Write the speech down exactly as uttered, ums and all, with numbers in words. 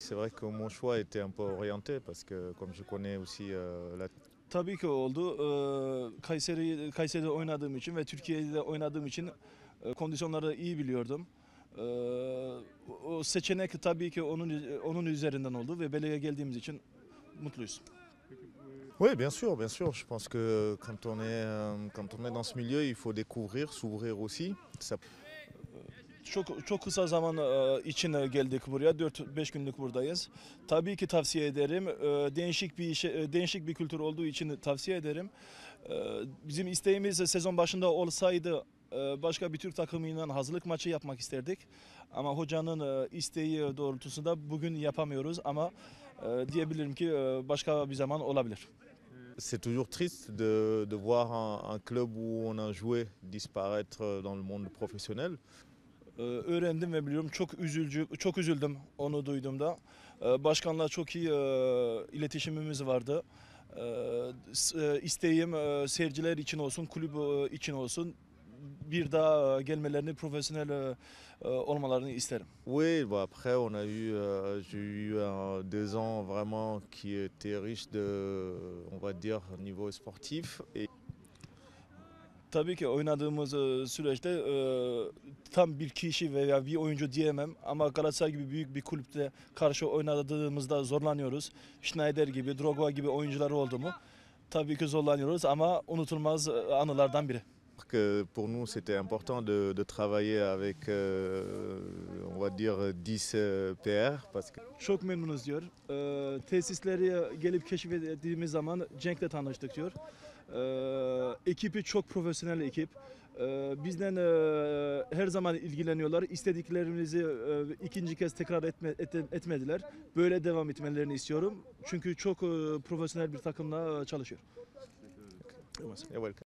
C'est vrai que mon choix était un peu orienté parce que comme je connais aussi euh, la... Tabii ki oldu. Ee, Kayseri Kayseri'de oynadığım için ve Türkiye'de oynadığım için e, kondisyonları iyi biliyordum. Ee, O seçenek tabii ki onun onun üzerinden oldu ve Bele'ye geldiğimiz için mutluyuz. Oui, bien sûr, bien sûr. Je pense que quand on est, euh, quand on est dans ce milieu, il faut découvrir, s'ouvrir aussi. Ça... Çok çok kısa zaman e, için geldik buraya. dört beş günlük buradayız. Tabii ki tavsiye ederim. E, Değişik bir işe, e, değişik bir kültür olduğu için tavsiye ederim. E, Bizim isteğimiz sezon başında olsaydı e, başka bir Türk takımıyla hazırlık maçı yapmak isterdik. Ama hocanın e, isteği doğrultusunda bugün yapamıyoruz ama e, diyebilirim ki e, başka bir zaman olabilir. C'est toujours triste de, de voir un, un club où on a joué disparaître dans le monde professionnel. Ee, öğrendim ve biliyorum, çok üzücü, çok üzüldüm onu duyduğumda. Ee, Başkanla çok iyi e, iletişimimiz vardı. Ee, s- e, İsteğim e, seyirciler için olsun, kulüp e, için olsun bir daha e, gelmelerini, profesyonel e, e, olmalarını isterim. Oui, bon après on a eu, euh, j'ai eu un- deux ans vraiment qui étaient riches de, on va dire, niveau sportif. Et Tabii ki oynadığımız e, süreçte e, tam bir kişi veya bir oyuncu diyemem ama Galatasaray gibi büyük bir kulüpte karşı oynadığımızda zorlanıyoruz. Schneider gibi, Drogba gibi oyuncular oldu mu? Tabii ki zorlanıyoruz ama unutulmaz e, anılardan biri. que pour nous c'était important de, de travailler avec, euh, on va dire, dix euh, P R parce que Çok memnunuz diyor. E, tesisleri gelip keşfettiğimiz zaman Cenk'le tanıştık diyor. E, ekibi çok profesyonel ekip. E, bizden e, her zaman ilgileniyorlar. İstediklerimizi e, ikinci kez tekrar etme, et- etmediler. Böyle devam etmelerini istiyorum. Çünkü çok e, profesyonel bir takımla çalışıyor. et voilà.